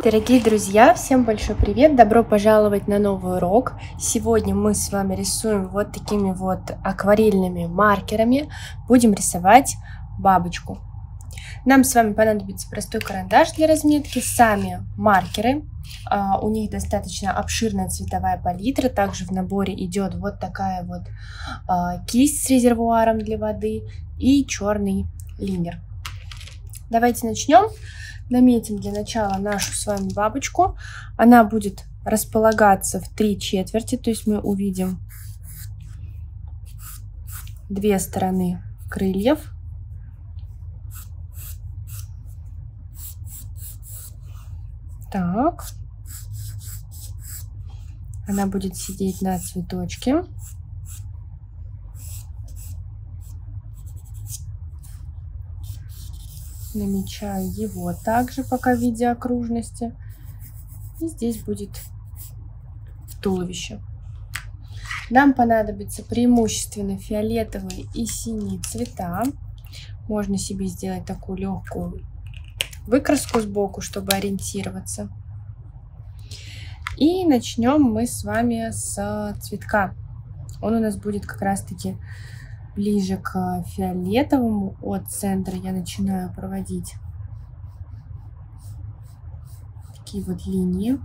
Дорогие друзья, всем большой привет! Добро пожаловать на новый урок. Сегодня мы с вами рисуем вот такими вот акварельными маркерами. Будем рисовать бабочку. Нам с вами понадобится простой карандаш для разметки, сами маркеры. У них достаточно обширная цветовая палитра. Также в наборе идет вот такая вот кисть с резервуаром для воды и черный линер. Давайте начнем. Наметим для начала нашу с вами бабочку. Она будет располагаться в 3/4, то есть мы увидим две стороны крыльев. Так. Она будет сидеть на цветочке. Намечаю его также пока в виде окружности. И здесь будет туловище. Нам понадобится преимущественно фиолетовые и синие цвета. Можно себе сделать такую легкую выкраску сбоку, чтобы ориентироваться. И начнем мы с вами с цветка. Он у нас будет как раз-таки ближе к фиолетовому. От центра я начинаю проводить такие вот линии,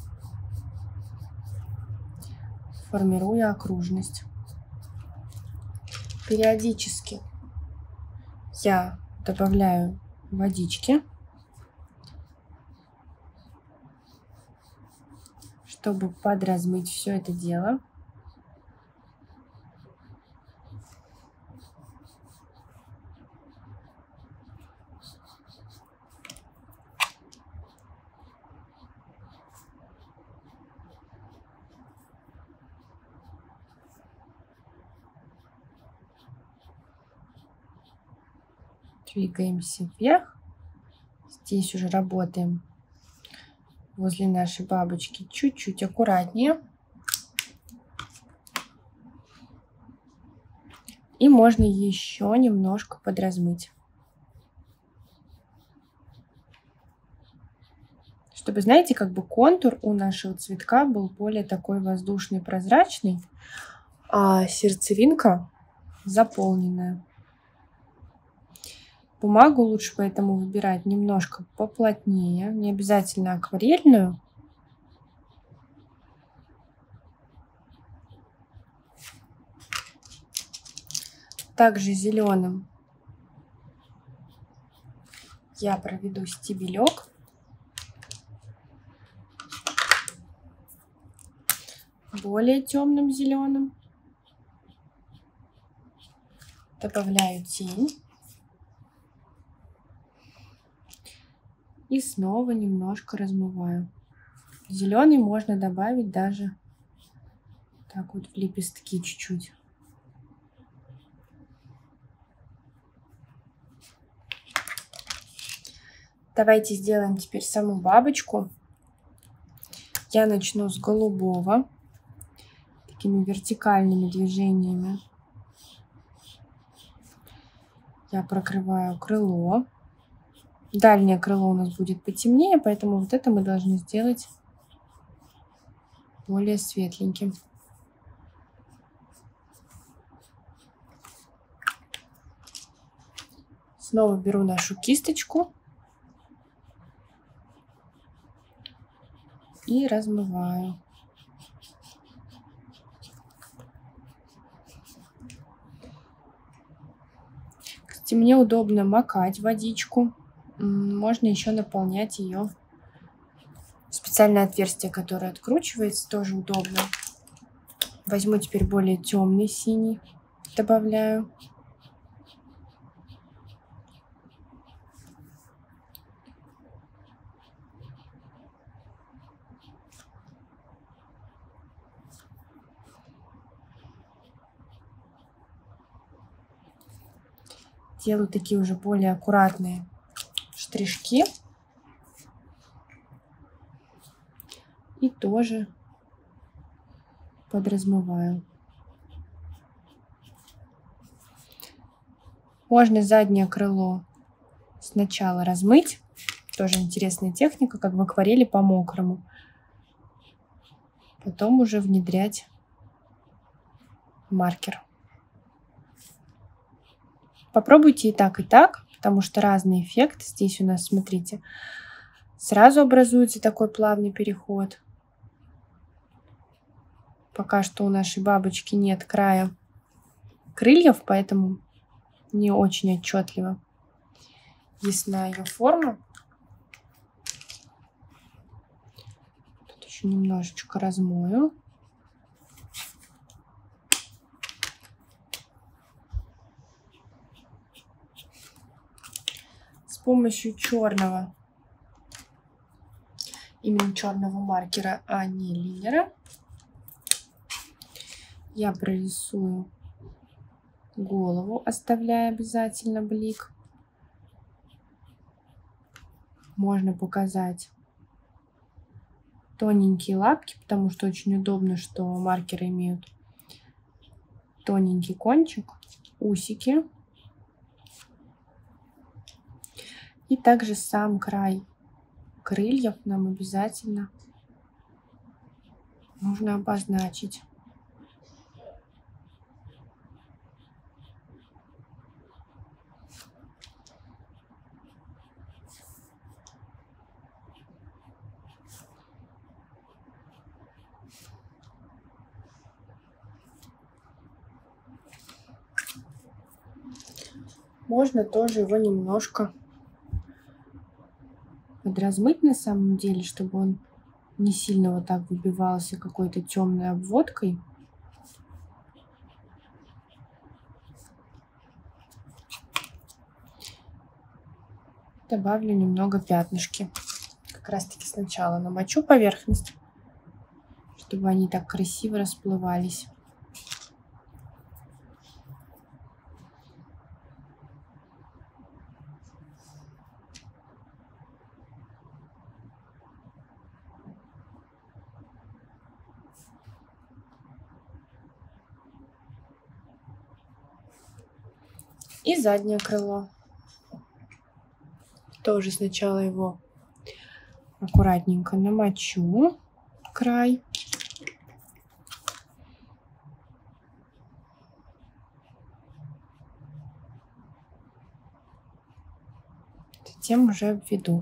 формируя окружность. Периодически я добавляю водички, чтобы подразмыть все это дело. Двигаемся вверх. Здесь уже работаем возле нашей бабочки чуть-чуть аккуратнее. И можно еще немножко подразмыть, чтобы, знаете, как бы контур у нашего цветка был более такой воздушный, прозрачный, а сердцевинка заполненная. Бумагу лучше поэтому выбирать немножко поплотнее, не обязательно акварельную. Также зеленым я проведу стебелек. Более темным зеленым добавляю тень. И снова немножко размываю. Зеленый можно добавить даже так вот в лепестки чуть-чуть. Давайте сделаем теперь саму бабочку. Я начну с голубого. Такими вертикальными движениями я прокрываю крыло. Дальнее крыло у нас будет потемнее, поэтому вот это мы должны сделать более светленьким. Снова беру нашу кисточку и размываю. Кстати, мне удобно макать водичку. Можно еще наполнять ее в специальное отверстие, которое откручивается, тоже удобно. Возьму теперь более темный синий, добавляю. Делаю такие уже более аккуратные штришки. И тоже подразмываю. Можно заднее крыло сначала размыть, Тоже интересная техника, как в акварели по мокрому. Потом уже внедрять маркер. Попробуйте и так, потому что разный эффект. Здесь у нас, смотрите, сразу образуется такой плавный переход. Пока что у нашей бабочки нет края крыльев, поэтому не очень отчетливо ясна ее форма. Тут еще немножечко размою. С помощью черного, именно черного маркера, а не линера, я прорисую голову, оставляя обязательно блик. Можно показать тоненькие лапки, потому что очень удобно, что маркеры имеют тоненький кончик, усики. И также сам край крыльев нам обязательно нужно обозначить. Можно тоже его немножко подразмыть на самом деле, чтобы он не сильно вот так выбивался какой-то темной обводкой. Добавлю немного пятнышки. Как раз таки сначала намочу поверхность, чтобы они так красиво расплывались. И заднее крыло. Тоже сначала его аккуратненько намочу край. Затем уже обведу.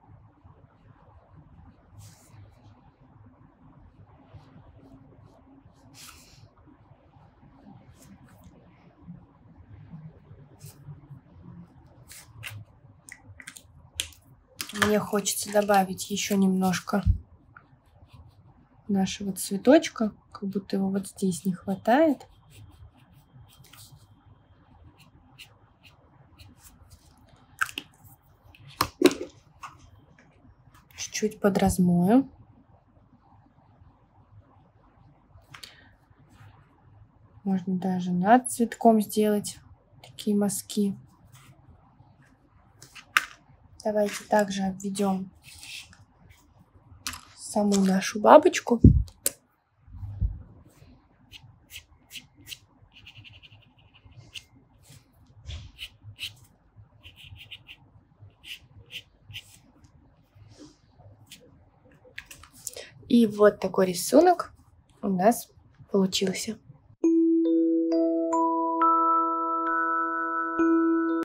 Мне хочется добавить еще немножко нашего цветочка, как будто его вот здесь не хватает. Чуть-чуть подразмою. Можно даже над цветком сделать такие мазки. Давайте также обведем саму нашу бабочку. И вот такой рисунок у нас получился.